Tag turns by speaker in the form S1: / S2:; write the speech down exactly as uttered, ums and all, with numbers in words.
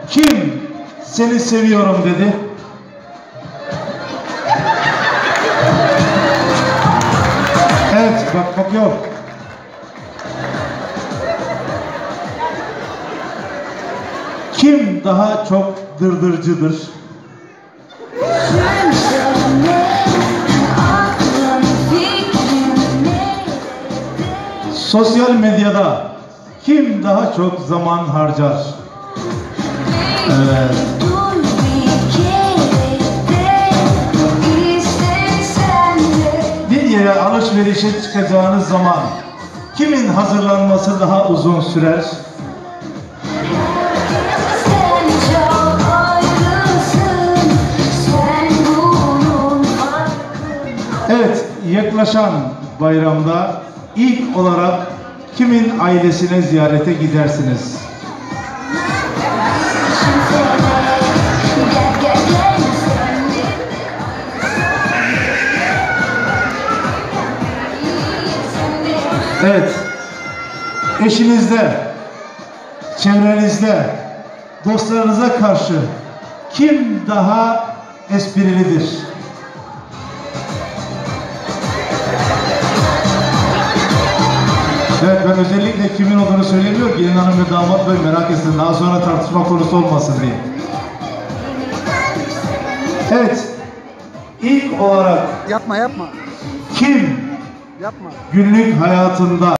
S1: Kim seni seviyorum dedi? Evet, bak bak yok. Kim daha çok dırdırcıdır? Sosyal medyada kim daha çok zaman harcar? Evet. Bir yere alışverişe çıkacağınız zaman kimin hazırlanması daha uzun sürer? Evet, yaklaşan bayramda ilk olarak kimin ailesine ziyarete gidersiniz? Evet, eşinizde, çevrenizde, dostlarınıza karşı kim daha esprilidir? Evet, ben özellikle kimin olduğunu söylemiyorum. Gelin hanım ve damat böyle merak etsin. Daha sonra tartışma konusu olmasın diye. Evet, ilk olarak
S2: Yapma yapma.
S1: kim
S2: Yapma.
S1: günlük hayatında